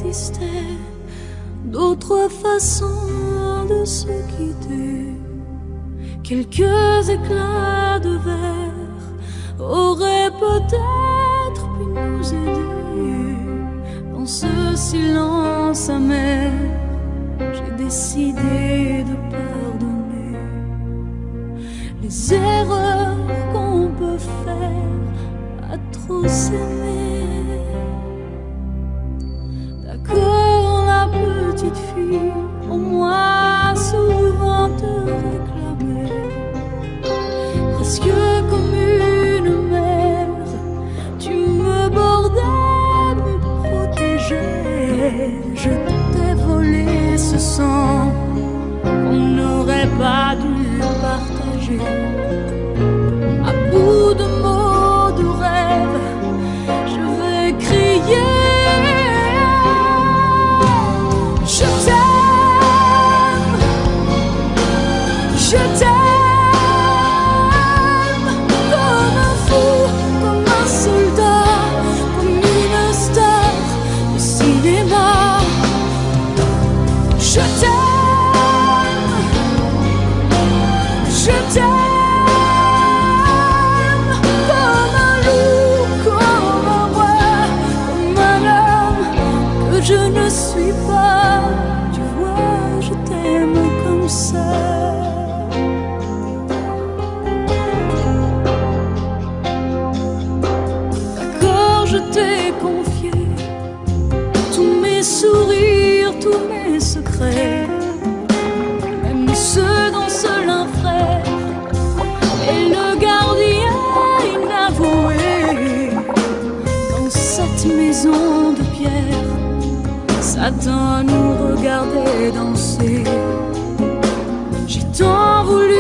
existait d'autres façons de se quitter. Quelques éclats de verre auraient peut-être pu nous aider. Dans ce silence amer, j'ai décidé de pardonner les erreurs qu'on peut faire à trop s'aimer. D'accord, la petite fille, pour moi souvent te réclamait, presque comme une mère, tu me bordais, me protégeais. Je t'ai volé ce sang qu'on n'aurait pas dû partager. À bout de mots, de rêves, je vais crier. Je t'aime, je t'aime, comme un fou, comme un soldat, comme une star de cinéma. Je t'aime, je t'aime, comme un loup, comme un roi, comme un homme que je ne suis pas. Tu vois, je t'aime comme ça. D'accord, je t'ai confié tous mes sourires, tous mes secrets, même ceux dont seul un frère est le gardien inavoué. Dans cette maison de pierre, Satan nous regardait danser. J'ai tant voulu